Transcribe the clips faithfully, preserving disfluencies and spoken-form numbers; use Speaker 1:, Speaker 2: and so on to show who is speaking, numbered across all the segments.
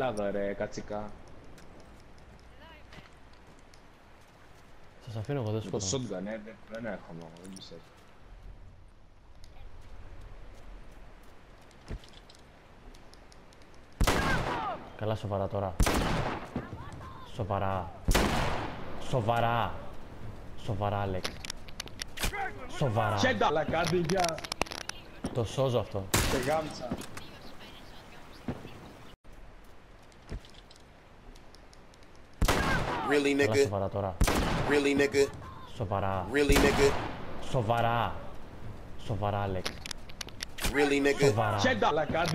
Speaker 1: Ελλάδα ρε, κατσικά.
Speaker 2: Σας αφήνω εγώ, δεν
Speaker 1: Με το
Speaker 2: σκοτώ.
Speaker 1: shotgun, ε, δεν, δεν έρχομαι εγώ, δεν πιστεύω.
Speaker 2: Καλά, σοβαρά τώρα. Σοβαρά. Σοβαρά. Σοβαρά, Άλεξ. Σοβαρά.
Speaker 1: Χέντα, λακάντια.
Speaker 2: Το σώζω αυτό.
Speaker 1: Σε γάμψα.
Speaker 3: Really,
Speaker 2: Καλά,
Speaker 3: nigga?
Speaker 2: σοβαρά τώρα.
Speaker 3: Really, nigga?
Speaker 2: Σοβαρά.
Speaker 3: Really, nigga?
Speaker 2: Σοβαρά. Σοβαρά, Άλεξ.
Speaker 3: Really, nigga?
Speaker 2: Σοβαρά.
Speaker 1: Χέντα, λακάντια.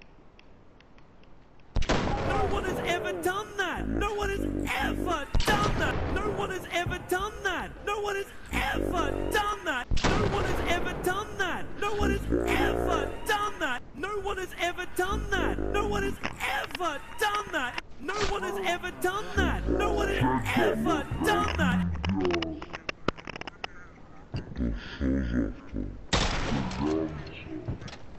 Speaker 4: No one has ever done that! No one has ever done that! No one has ever done that! No one has ever done that! No one has ever done that! No one has ever done that! No one has ever done that! No one has ever done that! No one has ever done that! No one has ever done that!
Speaker 5: Το σώζω αυτό.